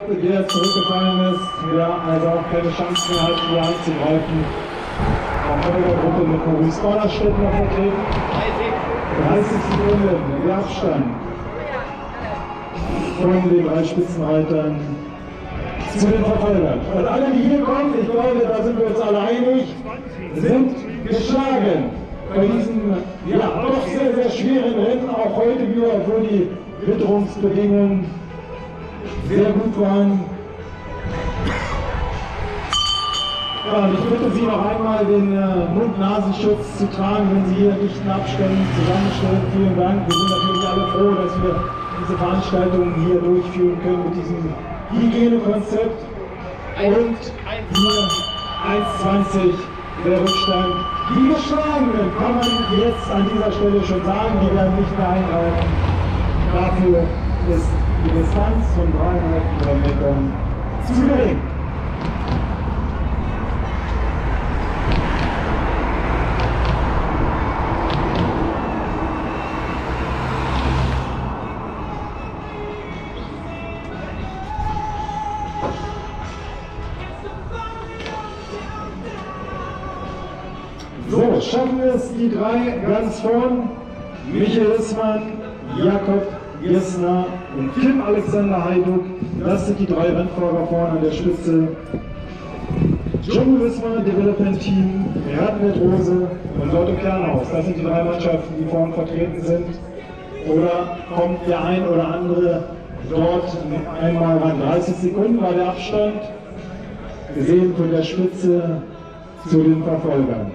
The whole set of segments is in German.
Der zurückgefallen ist, wieder also auch keine Chance mehr hat, hier anzugreifen. Auch Holger Gruppe mit Maurice Bornerstedt noch vertreten. 30 Sekunden, der Abstand von den drei Spitzenreitern zu den Verfolgern. Und alle, die hier kommen, ich glaube, da sind wir uns alle einig, sind geschlagen bei diesem ja, doch sehr, sehr schweren Rennen, auch heute wieder, obwohl die Witterungsbedingungen sehr gut waren. Ja, und ich bitte Sie noch einmal, den Mund-Nasenschutz zu tragen, wenn Sie hier dichten Abständen zusammenstellen. Vielen Dank. Wir sind natürlich alle froh, dass wir diese Veranstaltung hier durchführen können mit diesem Hygienekonzept. Und hier 1,20 der Rückstand. Die Geschlagenen kann man jetzt an dieser Stelle schon sagen, die werden nicht mehr eingreifen. Dafür ist die Distanz von 3,5 Kilometern zu gering. So, schaffen wir es, die drei ganz vorn. Michael Issmann, Jakob Gessner und Kim Alexander Heiduk. Das sind die drei Rennfahrer vorne an der Spitze. Jumbo Visma Development Team, Radnet Rose und Lotto Kernhaus. Das sind die drei Mannschaften, die vorne vertreten sind. Oder kommt der ein oder andere dort einmal ran? 30 Sekunden war der Abstand, gesehen von der Spitze zu den Verfolgern.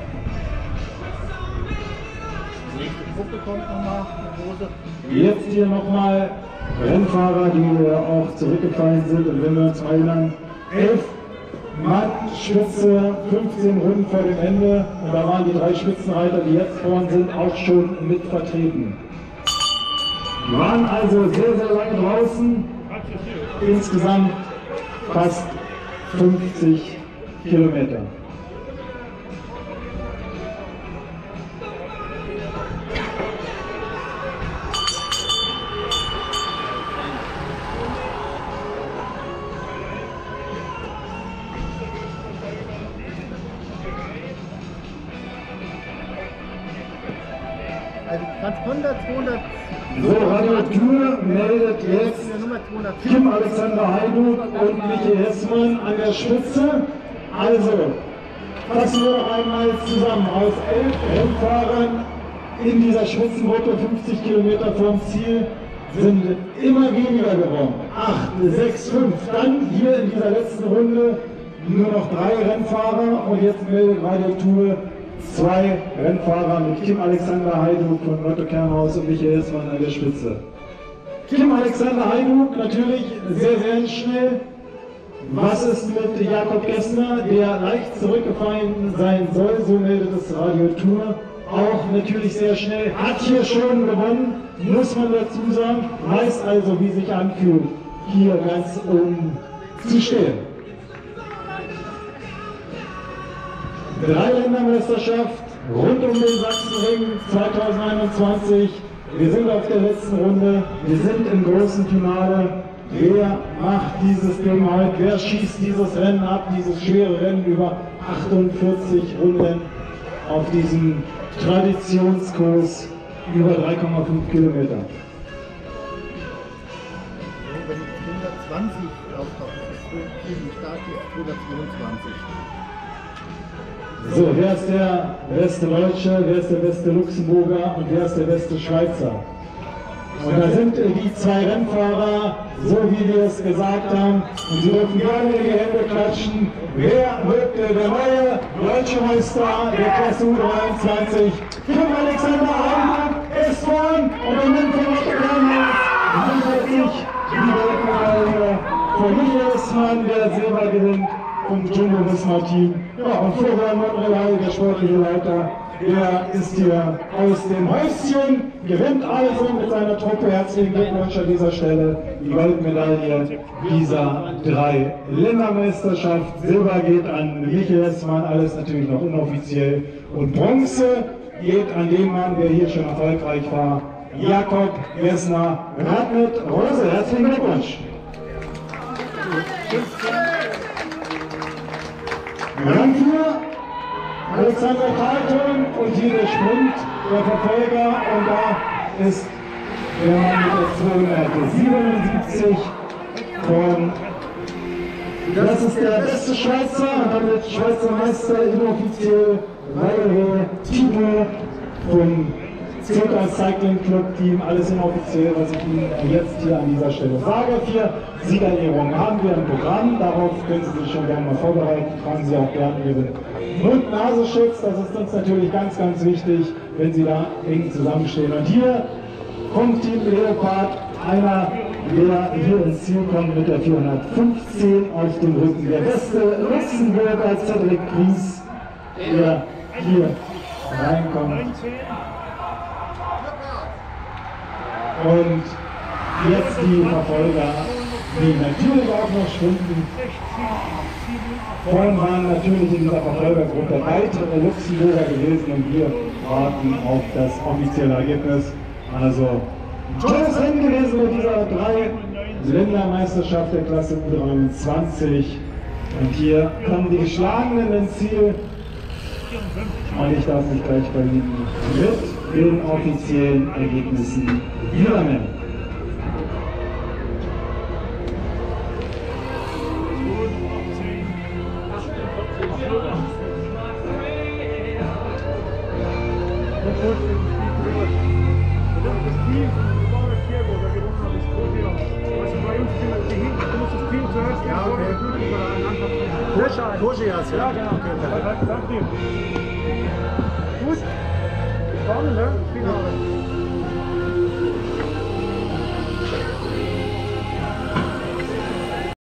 Jetzt hier nochmal Rennfahrer, die auch zurückgefallen sind. Und wenn wir uns erinnern, 11 Mann Spitze, 15 Runden vor dem Ende. Und da waren die drei Spitzenreiter, die jetzt vorn sind, auch schon mit vertreten. Die waren also sehr, sehr lange draußen. Insgesamt fast 50 Kilometer. Transponder 200. So, Radio Tour meldet jetzt Kim Alexander Heiduk und Michael Issmann an der Spitze. Also, fassen wir noch einmal zusammen. Aus 11 Rennfahrern in dieser Spitzengruppe, 50 Kilometer vom Ziel, sind immer weniger geworden. 8, 6, 5. Dann hier in dieser letzten Runde nur noch 3 Rennfahrer und jetzt meldet Radio Tour 2 Rennfahrer mit Kim Alexander Heiduk von Lotto Kernhaus und Michael Issmann an der Spitze. Kim Alexander Heiduk natürlich sehr, sehr schnell. Was ist mit Jakob Gessner, der leicht zurückgefallen sein soll, so meldet es Radio Tour. Auch natürlich sehr schnell, hat hier schon gewonnen, muss man dazu sagen, weiß also, wie sich anfühlt, hier ganz oben zu stehen. 3 Ländermeisterschaft rund um den Sachsenring 2021. Wir sind auf der letzten Runde, wir sind im großen Finale. Wer macht dieses Ding heute? Wer schießt dieses Rennen ab, dieses schwere Rennen über 48 Runden auf diesem Traditionskurs über 3,5 Kilometer? Wenn die 120 auftaucht, ist es stark ist 122. So, wer ist der beste Deutsche, wer ist der beste Luxemburger und wer ist der beste Schweizer? Und da sind die 2 Rennfahrer, so wie wir es gesagt haben, und Sie dürfen gerne in die Hände klatschen. Wer wird der neue Deutsche Meister der Klasse U23? Kim Alexander Heiduk ist vorn und er nimmt von Lotto Kernhaus sichert sich die Goldmedaille von Michael Issmann, der Silber gewinnt, vom Jumbo Visma Team. Ja, und Florian Monreal, der sportliche Leiter, der ist hier aus dem Häuschen, gewinnt also mit seiner Truppe. Herzlichen Glückwunsch an dieser Stelle. Die Goldmedaille dieser 3 Ländermeisterschaft. Silber geht an Michael Issmann, alles natürlich noch inoffiziell. Und Bronze geht an den Mann, der hier schon erfolgreich war, Jakob Gessner, Radnet Rose. Herzlichen Glückwunsch. Rang 4, Alexander Carlton und hier der Sprint, der Verfolger, und da ist der Mann mit der 277 von, das ist der beste Schweizer, damit Schweizer Meister inoffiziell, weitere Titel vom Circa Cycling Club Team, alles inoffiziell, was ich Ihnen jetzt hier an dieser Stelle sage. 4 Siegerehrungen haben wir im Programm, darauf können Sie sich schon gerne mal vorbereiten, tragen Sie auch gerne Ihren Mund-Nasenschutz, das ist uns natürlich ganz, ganz wichtig, wenn Sie da eng zusammenstehen. Und hier kommt Team Leopard, einer, der hier ins Ziel kommt mit der 415 auf dem Rücken. Der beste Luxemburger Cedric Gries, der hier reinkommt. Und jetzt die Verfolger, die natürlich auch noch schwinden. Vorhin waren natürlich in dieser Verfolgergruppe weitere Luxemburger gewesen und wir warten auf das offizielle Ergebnis. Also tolles Rennen gewesen mit dieser 3-Ländermeisterschaft der Klasse U23. Und hier kommen die Geschlagenen ins Ziel. Und ich darf mich gleich bei Ihnen mit den offiziellen Ergebnissen wiedermelden. Ja, okay. Korschias, ja. Okay. Gut. Vorne, ne?